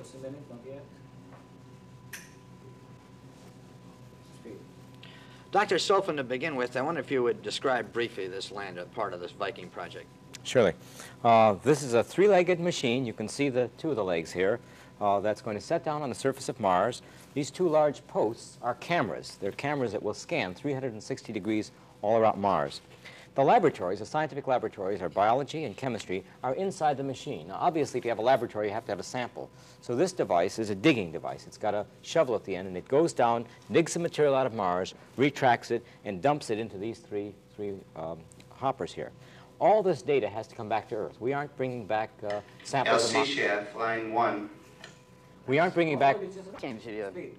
just a minute, not yet. Speed. Dr. Sulfan, to begin with, I wonder if you would describe briefly this lander, part of this Viking project. Surely. This is a three-legged machine. You can see the two of the legs here. That's going to set down on the surface of Mars. These two large posts are cameras. They're cameras that will scan 360 degrees all around Mars. The laboratories, the scientific laboratories, our biology and chemistry, are inside the machine. Now, obviously, if you have a laboratory, you have to have a sample. So this device is a digging device. It's got a shovel at the end, and it goes down, digs the material out of Mars, retracts it, and dumps it into these three hoppers here. All this data has to come back to Earth. We aren't bringing back samples of Mars. LC Shaft, line 1. We aren't bringing back... Speed.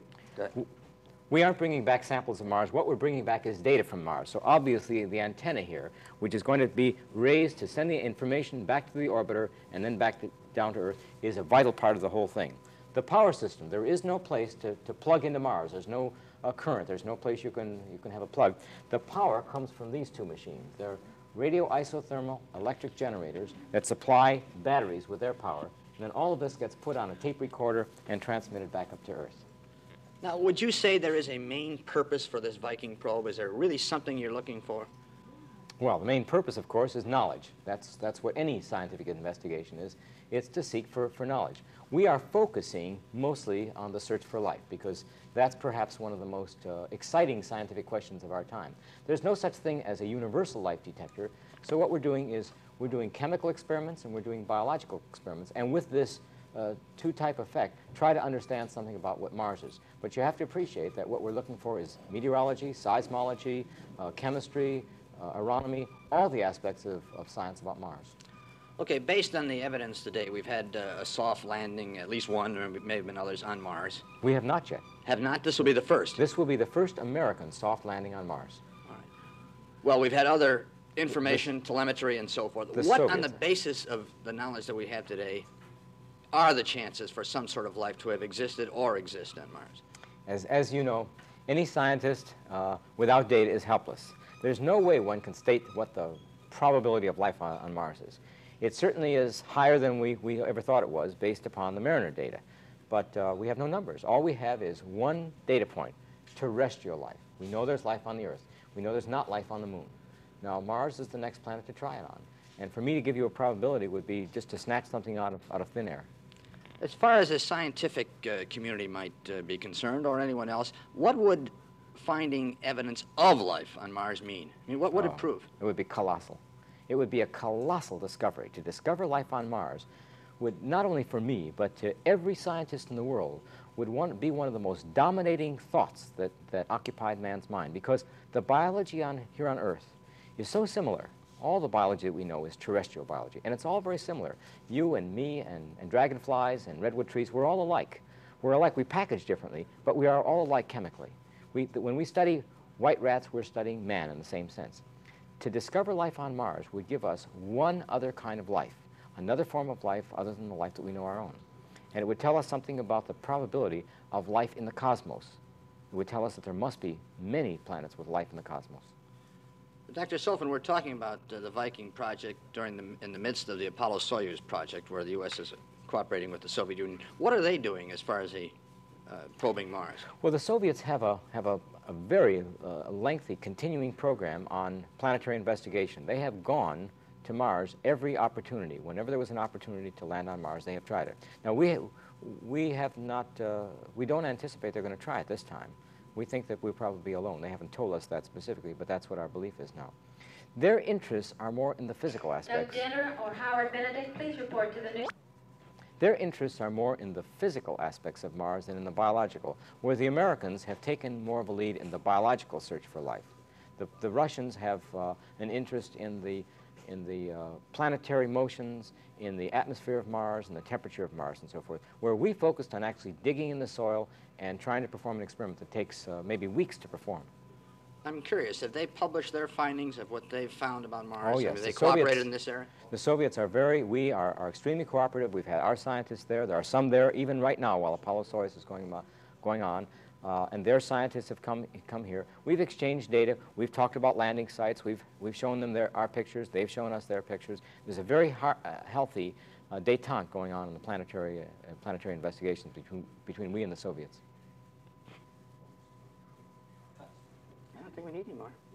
We aren't bringing back samples of Mars. What we're bringing back is data from Mars. So obviously the antenna here, which is going to be raised to send the information back to the orbiter and then back down to Earth, is a vital part of the whole thing. The power system, there is no place to plug into Mars. There's no current. There's no place you can have a plug. The power comes from these two machines. They're radioisothermal electric generators that supply batteries with their power. And then all of this gets put on a tape recorder and transmitted back up to Earth. Now, would you say there is a main purpose for this Viking probe? Is there really something you're looking for? Well, the main purpose, of course, is knowledge. That's what any scientific investigation is. It's to seek for knowledge. We are focusing mostly on the search for life because that's perhaps one of the most exciting scientific questions of our time. There's no such thing as a universal life detector. So what we're doing is we're doing chemical experiments and we're doing biological experiments. And with this two-type effect, try to understand something about what Mars is. But you have to appreciate that what we're looking for is meteorology, seismology, chemistry, aeronomy, all the aspects of science about Mars. Okay, based on the evidence today, we've had a soft landing, at least one, or may have been others, on Mars. We have not yet. Have not? This will be the first? This will be the first American soft landing on Mars. All right. Well, we've had other information, telemetry, and so forth. What, Soviets. on the basis of the knowledge that we have today, are the chances for some sort of life to have existed or exist on Mars? As you know, any scientist without data is helpless. There's no way one can state what the probability of life on Mars is. It certainly is higher than we ever thought it was based upon the Mariner data. But we have no numbers. All we have is one data point, terrestrial life. We know there's life on the Earth. We know there's not life on the Moon. Now, Mars is the next planet to try it on. And for me to give you a probability would be just to snatch something out of thin air. As far as the scientific community might be concerned, or anyone else, what would finding evidence of life on Mars mean? I mean, what would it prove? It would be colossal. It would be a colossal discovery. To discover life on Mars would, not only for me, but to every scientist in the world, would be one of the most dominating thoughts that occupied man's mind, because the biology here on Earth is so similar. All the biology that we know is terrestrial biology, and it's all very similar. You and me and dragonflies and redwood trees, we're all alike. We're alike. We package differently, but we are all alike chemically. When we study white rats, we're studying man in the same sense. To discover life on Mars would give us one other kind of life, another form of life other than the life that we know our own. And it would tell us something about the probability of life in the cosmos. It would tell us that there must be many planets with life in the cosmos. Dr. Sulfan, we're talking about the Viking project in the midst of the Apollo-Soyuz project, where the U.S. is cooperating with the Soviet Union. What are they doing as far as probing Mars? Well, the Soviets have a very lengthy continuing program on planetary investigation. They have gone to Mars every opportunity. Whenever there was an opportunity to land on Mars, they have tried it. Now, we don't anticipate they're going to try it this time. We think that we'll probably be alone. They haven't told us that specifically, but that's what our belief is now. Their interests are more in the physical aspects. Doug Jenner or Howard Benedict, please report to the news. Their interests are more in the physical aspects of Mars than in the biological, where the Americans have taken more of a lead in the biological search for life. The Russians have an interest in the planetary motions, in the atmosphere of Mars, and the temperature of Mars, and so forth, where we focused on actually digging in the soil and trying to perform an experiment that takes maybe weeks to perform. I'm curious, have they published their findings of what they've found about Mars? Oh, yes. Have they cooperated in this area? The Soviets are we are extremely cooperative. We've had our scientists there. There are some there even right now while Apollo-Soyuz is going on. And their scientists have come here. We've exchanged data. We've talked about landing sites. We've shown them our pictures. They've shown us their pictures. There's a very healthy détente going on in the planetary investigations between we and the Soviets. I don't think we need any more.